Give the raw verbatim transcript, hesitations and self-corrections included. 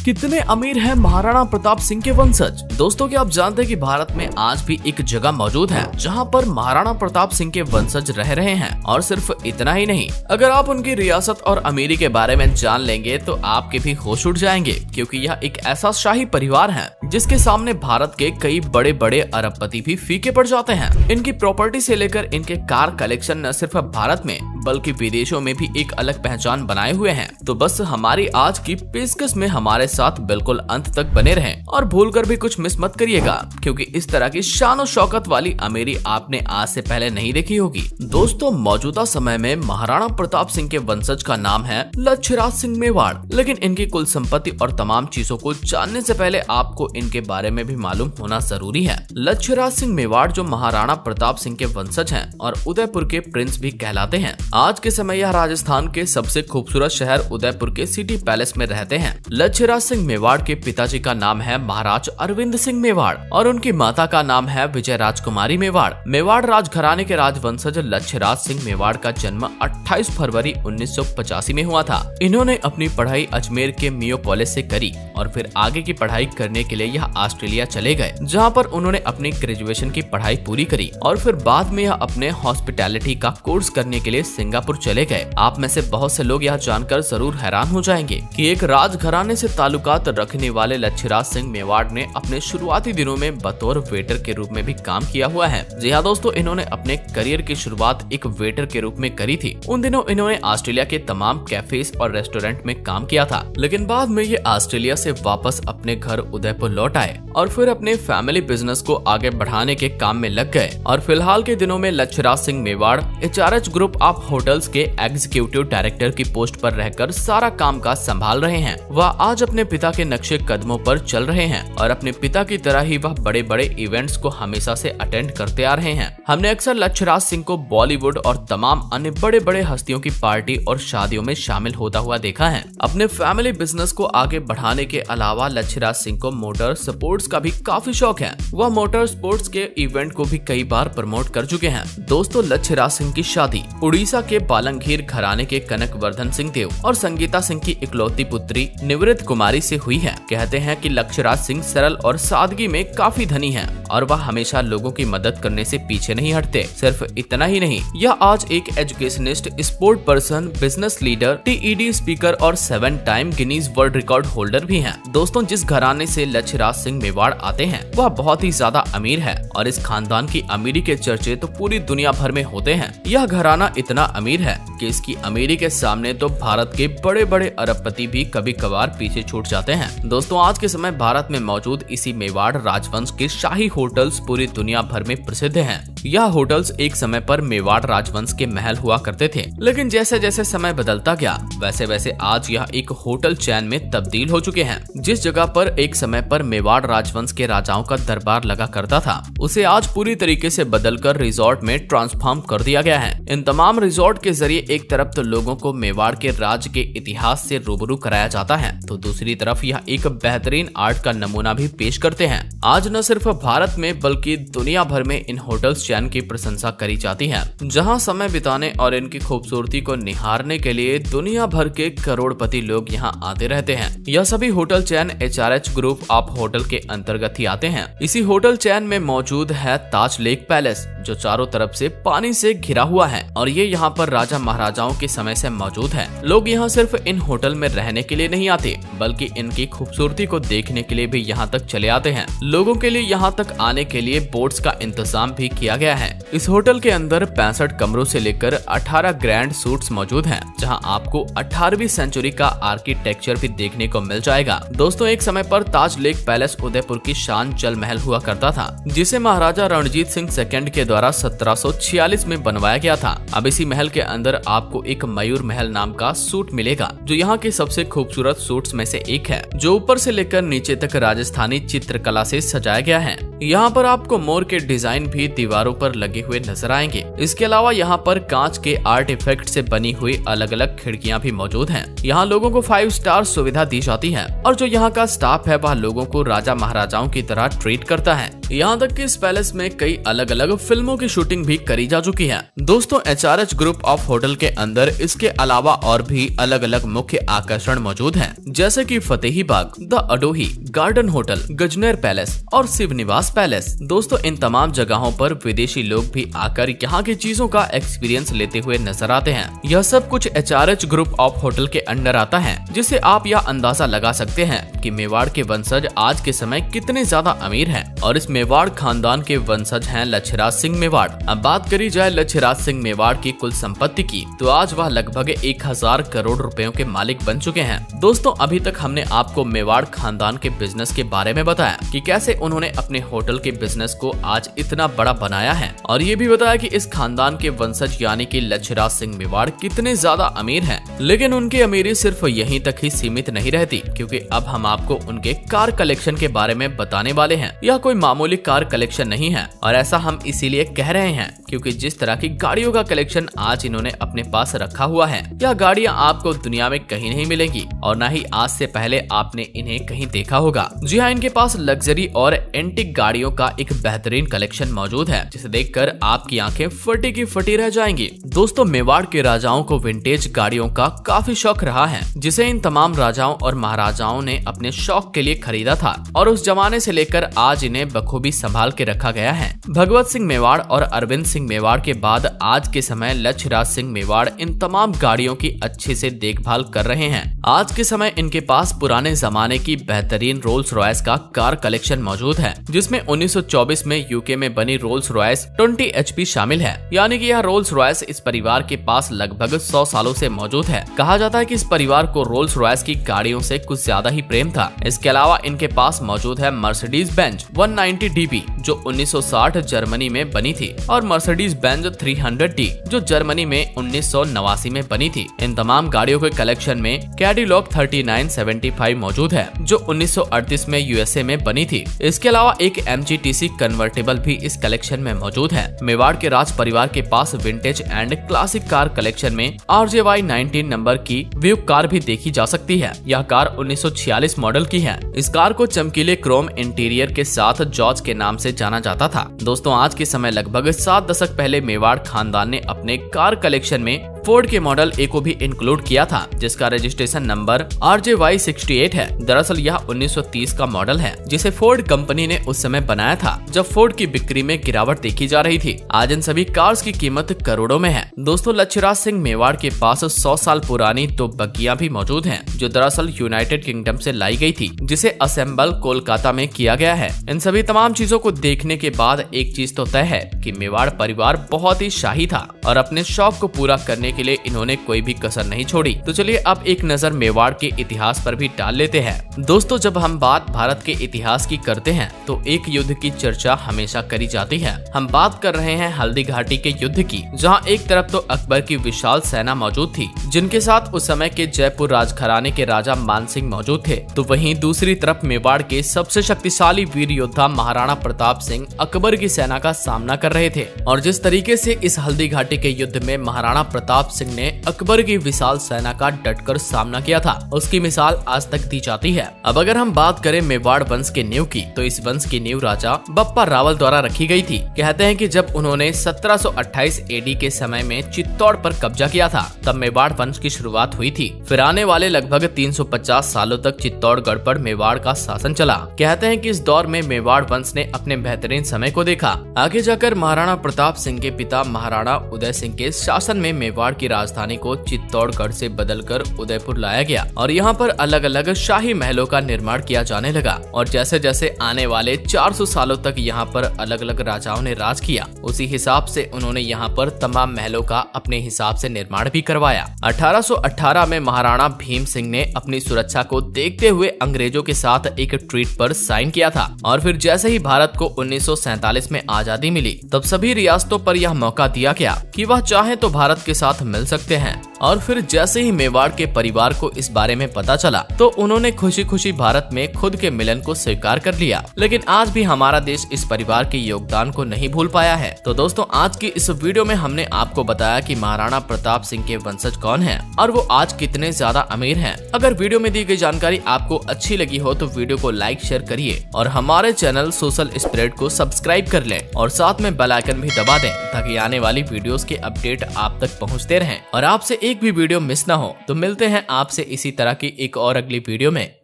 कितने अमीर हैं महाराणा प्रताप सिंह के वंशज। दोस्तों क्या आप जानते हैं कि भारत में आज भी एक जगह मौजूद है जहां पर महाराणा प्रताप सिंह के वंशज रह रहे हैं। और सिर्फ इतना ही नहीं, अगर आप उनकी रियासत और अमीरी के बारे में जान लेंगे तो आपके भी होश उड़ जाएंगे, क्योंकि यह एक ऐसा शाही परिवार है जिसके सामने भारत के कई बड़े बड़े अरबपति भी फीके पड़ जाते हैं। इनकी प्रॉपर्टी से लेकर इनके कार कलेक्शन न सिर्फ भारत में बल्कि विदेशों में भी एक अलग पहचान बनाए हुए हैं। तो बस हमारी आज की पेशकश में हमारे साथ बिल्कुल अंत तक बने रहें और भूलकर भी कुछ मिस मत करिएगा, क्योंकि इस तरह की शान और शौकत वाली अमीरी आपने आज से पहले नहीं देखी होगी। दोस्तों मौजूदा समय में महाराणा प्रताप सिंह के वंशज का नाम है लच्छराज सिंह मेवाड़, लेकिन इनकी कुल संपत्ति और तमाम चीजों को जानने से पहले आपको इनके बारे में भी मालूम होना जरूरी है। लच्छराज सिंह मेवाड़ जो महाराणा प्रताप सिंह के वंशज हैं और उदयपुर के प्रिंस भी कहलाते हैं। आज के समय यह राजस्थान के सबसे खूबसूरत शहर उदयपुर के सिटी पैलेस में रहते हैं। लच्छराज सिंह मेवाड़ के पिताजी का नाम है महाराज अरविंद सिंह मेवाड़ और उनकी माता का नाम है विजय राजकुमारी मेवाड़। मेवाड़ राजघराने के राजवंशज लच्छराज सिंह मेवाड़ का जन्म अट्ठाईस फरवरी उन्नीस सौ पचासी में हुआ था। इन्होंने अपनी पढ़ाई अजमेर के मियो कॉलेज से करी और फिर आगे की पढ़ाई करने के लिए यह ऑस्ट्रेलिया चले गए, जहाँ पर उन्होंने अपनी ग्रेजुएशन की पढ़ाई पूरी करी और फिर बाद में यह अपने हॉस्पिटैलिटी का कोर्स करने के लिए सिंगापुर चले गए। आप में से बहुत से लोग यह जानकर जरूर हैरान हो जाएंगे कि एक राजघराने से ताल्लुकात रखने वाले लच्छराज सिंह मेवाड़ ने अपने शुरुआती दिनों में बतौर वेटर के रूप में भी काम किया हुआ है। जी हाँ दोस्तों, इन्होंने अपने करियर की शुरुआत एक वेटर के रूप में करी थी। उन दिनों इन्होंने ऑस्ट्रेलिया के तमाम कैफेज और रेस्टोरेंट में काम किया था, लेकिन बाद में ये ऑस्ट्रेलिया से वापस अपने घर उदयपुर लौट आए और फिर अपने फैमिली बिजनेस को आगे बढ़ाने के काम में लग गए। और फिलहाल के दिनों में Lakshraj Singh Mewar H R H group of hotels के एग्जीक्यूटिव डायरेक्टर की पोस्ट पर रहकर सारा काम काज संभाल रहे हैं। वह आज अपने पिता के नक्शे कदमों पर चल रहे हैं और अपने पिता की तरह ही वह बड़े बड़े इवेंट्स को हमेशा से अटेंड करते आ रहे हैं। हमने अक्सर लच्छराज सिंह को बॉलीवुड और तमाम अन्य बड़े बड़े हस्तियों की पार्टी और शादियों में शामिल होता हुआ देखा है। अपने फैमिली बिजनेस को आगे बढ़ाने के अलावा लच्छराज सिंह को मोटर स्पोर्ट्स का भी काफी शौक है। वह मोटर स्पोर्ट्स के इवेंट को भी कई बार प्रमोट कर चुके हैं। दोस्तों लच्छराज सिंह की शादी उड़ीसा के बालंगीर घराने के कनकवर्धन सिंह देव और संगीता सिंह की इकलौती पुत्री निवृत्त कुमारी से हुई है। कहते हैं कि लच्छराज सिंह सरल और सादगी में काफी धनी हैं और वह हमेशा लोगों की मदद करने से पीछे नहीं हटते। सिर्फ इतना ही नहीं, यह आज एक educationist, sport person, business leader, T E D speaker और seven time Guinness world record holder भी हैं। दोस्तों जिस घराने से लच्छराज सिंह मेवाड़ आते हैं वह बहुत ही ज्यादा अमीर है और इस खानदान की अमीरी के चर्चे तो पूरी दुनिया भर में होते हैं। यह घराना इतना अमीर है कि इसकी अमीरी के सामने तो भारत के बड़े बड़े अरबपति भी कभी कभार पीछे छूट जाते हैं। दोस्तों आज के समय भारत में मौजूद इसी मेवाड़ राजवंश के शाही होटल्स पूरी दुनिया भर में प्रसिद्ध हैं। यह होटल्स एक समय पर मेवाड़ राजवंश के महल हुआ करते थे, लेकिन जैसे जैसे समय बदलता गया वैसे वैसे आज यह एक होटल चैन में तब्दील हो चुके हैं। जिस जगह पर एक समय पर मेवाड़ राजवंश के राजाओं का दरबार लगा करता था उसे आज पूरी तरीके से बदलकर रिजॉर्ट में ट्रांसफॉर्म कर दिया गया है। इन तमाम रिजॉर्ट के जरिए एक तरफ तो लोगों को मेवाड़ के राज्य के इतिहास से रूबरू कराया जाता है, तो दूसरी तरफ यह एक बेहतरीन आर्ट का नमूना भी पेश करते हैं। आज न सिर्फ भारत में बल्कि दुनिया भर में इन होटल्स चैन की प्रशंसा करी जाती है, जहां समय बिताने और इनकी खूबसूरती को निहारने के लिए दुनिया भर के करोड़पति लोग यहां आते रहते हैं। यह सभी hotel chain H R H group of hotel के अंतर्गत ही आते हैं। इसी होटल चैन में मौजूद है ताज लेक पैलेस, जो चारों तरफ से पानी से घिरा हुआ है और ये यहाँ पर राजा महाराजाओं के समय से मौजूद है। लोग यहाँ सिर्फ इन होटल में रहने के लिए नहीं आते बल्कि इनकी खूबसूरती को देखने के लिए भी यहाँ तक चले आते हैं। लोगों के लिए यहाँ तक आने के लिए बोट्स का इंतजाम भी किया गया है। इस होटल के अंदर पैंसठ कमरों से लेकर अठारह ग्रैंड सूट्स मौजूद हैं, जहाँ आपको अठारहवीं सेंचुरी का आर्किटेक्चर भी देखने को मिल जाएगा। दोस्तों एक समय पर ताज लेक पैलेस उदयपुर की शान जल महल हुआ करता था, जिसे महाराजा रणजीत सिंह सेकंड के द्वारा सत्रह सौ छियालीस में बनवाया गया था। अब इसी महल के अंदर आपको एक मयूर महल नाम का सूट मिलेगा, जो यहाँ के सबसे खूबसूरत सूट्स में से एक है, जो ऊपर से लेकर नीचे तक राजस्थानी चित्रकला से सजाया गया है। यहाँ पर आपको मोर के डिजाइन भी दीवारों पर लगे हुए नजर आएंगे। इसके अलावा यहाँ पर कांच के आर्ट इफेक्ट से बनी हुई अलग अलग खिड़कियाँ भी मौजूद हैं। यहाँ लोगों को फाइव स्टार सुविधा दी जाती है और जो यहाँ का स्टाफ है वह लोगों को राजा महाराजाओं की तरह ट्रीट करता है। यहाँ तक कि इस पैलेस में कई अलग अलग फिल्मों की शूटिंग भी करी जा चुकी है। दोस्तों, H R H group of hotel के अंदर इसके अलावा और भी अलग अलग मुख्य आकर्षण मौजूद हैं, जैसे कि Fatehi Bagh, the Aodhi, garden hotel, Gajner palace और शिव निवास पैलेस। दोस्तों, इन तमाम जगहों पर विदेशी लोग भी आकर यहाँ की चीजों का एक्सपीरियंस लेते हुए नजर आते हैं। यह सब कुछ H R H group of hotel के अंडर आता है, जिससे आप यह अंदाजा लगा सकते हैं कि मेवाड़ के वंशज आज के समय कितने ज्यादा अमीर हैं। और इस मेवाड़ खानदान के वंशज हैं लच्छराज सिंह मेवाड़। अब बात करी जाए लच्छराज सिंह मेवाड़ की कुल संपत्ति की, तो आज वह लगभग एक हजार करोड़ रुपयों के मालिक बन चुके हैं। दोस्तों, अभी तक हमने आपको मेवाड़ खानदान के बिजनेस के बारे में बताया कि कैसे उन्होंने अपने होटल के बिजनेस को आज इतना बड़ा बनाया है, और ये भी बताया कि इस खानदान के वंशज यानी कि लच्छराज सिंह मेवाड़ कितने ज्यादा अमीर हैं। लेकिन उनकी अमीरी सिर्फ यहीं तक ही सीमित नहीं रहती, क्योंकि अब हम आपको उनके कार कलेक्शन के बारे में बताने वाले हैं। यह कोई मामूली कार कलेक्शन नहीं है, और ऐसा हम इसीलिए कह रहे हैं क्योंकि जिस तरह की गाड़ियों का कलेक्शन आज इन्होंने अपने पास रखा हुआ है, यह गाड़ियां आपको दुनिया में कहीं नहीं मिलेंगी और न ही आज से पहले आपने इन्हें कहीं देखा होगा। जी हाँ, इनके पास लग्जरी और एंटिक गाड़ियों का एक बेहतरीन कलेक्शन मौजूद है, जिसे देखकर आपकी आंखें फटी की फटी रह जाएंगी। दोस्तों, मेवाड़ के राजाओं को विंटेज गाड़ियों का काफी शौक रहा है, जिसे इन तमाम राजाओं और महाराजाओं ने अपने शौक के लिए खरीदा था, और उस जमाने से लेकर आज इन्हें बखूबी संभाल के रखा गया है। भगवत सिंह मेवाड़ और अरविंद सिंह मेवाड़ के बाद आज के समय लच्छराज सिंह मेवाड़ इन तमाम गाड़ियों की अच्छे से देखभाल कर रहे हैं। आज के समय इनके पास पुराने जमाने की बेहतरीन रोल्स रॉयस का कार कलेक्शन मौजूद है, जिसमें उन्नीस सौ चौबीस में यूके में बनी Rolls Royce twenty H P शामिल है। यानी कि यह रोल्स रॉयस इस परिवार के पास लगभग सौ सालों से मौजूद है। कहा जाता है कि इस परिवार को रोल्स रॉयस की गाड़ियों से कुछ ज्यादा ही प्रेम था। इसके अलावा इनके पास मौजूद है Mercedes Benz one ninety D B जो उन्नीस सौ साठ जर्मनी में बनी थी, और Mercedes Benz three hundred D जो जर्मनी में उन्नीस सौ नवासी में बनी थी। इन तमाम गाड़ियों के कलेक्शन में Cadillac thirty nine seventy five मौजूद है, जो उन्नीस सौ अड़तीस में यूएसए में बनी थी। इसके अलावा एक M G T C convertible भी इस कलेक्शन में मौजूद है। मेवाड़ के राज परिवार के पास vintage and classic car collection में R J Y nineteen number की व्यू कार भी देखी जा सकती है। यह कार उन्नीस सौ छियालीस मॉडल की है। इस कार को चमकीले क्रोम इंटीरियर के साथ जॉर्ज के नाम से जाना जाता था। दोस्तों, आज के समय लगभग सात दशक पहले मेवाड़ खानदान ने अपने कार कलेक्शन में फोर्ड के मॉडल ए को भी इंक्लूड किया था, जिसका registration number R J Y sixty eight है। दरअसल यह उन्नीस सौ तीस का मॉडल है, जिसे फोर्ड कंपनी ने उस समय बनाया था जब फोर्ड की बिक्री में गिरावट देखी जा रही थी। आज इन सभी कार्स की कीमत करोड़ों में है। दोस्तों, लच्छराज सिंह मेवाड़ के पास सौ साल पुरानी दो बग्गियां भी मौजूद हैं, जो दरअसल यूनाइटेड किंगडम से लाई गई थी, जिसे असेंबल कोलकाता में किया गया है। इन सभी तमाम चीजों को देखने के बाद एक चीज तो तय है कि मेवाड़ परिवार बहुत ही शाही था और अपने शौक को पूरा करने के लिए इन्होंने कोई भी कसर नहीं छोड़ी। तो चलिए अब एक नजर मेवाड़ के इतिहास पर भी डाल लेते हैं। दोस्तों, जब हम बात भारत के इतिहास की करते हैं तो एक युद्ध की चर्चा हमेशा करी जाती है। हम बात कर रहे हैं हल्दी घाटी के युद्ध की, जहां एक तरफ तो अकबर की विशाल सेना मौजूद थी, जिनके साथ उस समय के जयपुर राजघराने के राजा मानसिंह मौजूद थे, तो वहीं दूसरी तरफ मेवाड़ के सबसे शक्तिशाली वीर योद्धा महाराणा प्रताप सिंह अकबर की सेना का सामना कर रहे थे। और जिस तरीके से इस हल्दी घाटी के युद्ध में महाराणा प्रताप सिंह ने अकबर की विशाल सेना का डटकर सामना किया था, उसकी मिसाल आज तक दी जाती है। अब अगर हम बात करें मेवाड़ वंश के नींव की, तो इस वंश की नींव राजा बप्पा रावल द्वारा रखी गई थी। कहते हैं कि जब उन्होंने सत्रह सौ अट्ठाईस एडी के समय में चित्तौड़ पर कब्जा किया था, तब मेवाड़ वंश की शुरुआत हुई थी। फिर आने वाले लगभग तीन सौ पचास सालों तक चित्तौड़गढ़ पर मेवाड़ का शासन चला। कहते हैं कि इस दौर में मेवाड़ वंश ने अपने बेहतरीन समय को देखा। आगे जाकर महाराणा प्रताप सिंह के पिता महाराणा उदय सिंह के शासन में मेवाड़ की राजधानी को चित्तौड़गढ़ से बदलकर उदयपुर लाया गया और यहाँ पर अलग अलग शाही महलों का निर्माण किया जाने लगा। और जैसे जैसे आने वाले चार सौ सालों तक यहाँ पर अलग अलग राजाओं ने राज किया, उसी हिसाब से उन्होंने यहाँ पर तमाम महलों का अपने हिसाब से निर्माण भी करवाया। अठारह सौ अठारह में महाराणा भीम सिंह ने अपनी सुरक्षा को देखते हुए अंग्रेजों के साथ एक ट्रीट पर साइन किया था। और फिर जैसे ही भारत को उन्नीस सौ सैंतालीस में आजादी मिली, तब सभी रियासतों पर यह मौका दिया गया कि वह चाहे तो भारत के साथ मिल सकते हैं और फिर जैसे ही मेवाड़ के परिवार को इस बारे में पता चला तो उन्होंने खुशी खुशी भारत में खुद के मिलन को स्वीकार कर लिया। लेकिन आज भी हमारा देश इस परिवार के योगदान को नहीं भूल पाया है। तो दोस्तों, आज की इस वीडियो में हमने आपको बताया कि महाराणा प्रताप सिंह के वंशज कौन हैं और वो आज कितने ज्यादा अमीर हैं। अगर वीडियो में दी गई जानकारी आपको अच्छी लगी हो तो वीडियो को लाइक शेयर करिए और हमारे चैनल सोशल स्प्रेड को सब्सक्राइब कर लें और साथ में बेल आइकन भी दबा दें ताकि आने वाली वीडियोस के अपडेट आप तक पहुंचते रहें और आपसे एक भी वीडियो मिस ना हो। तो मिलते हैं आपसे इसी तरह की एक और अगली वीडियो में।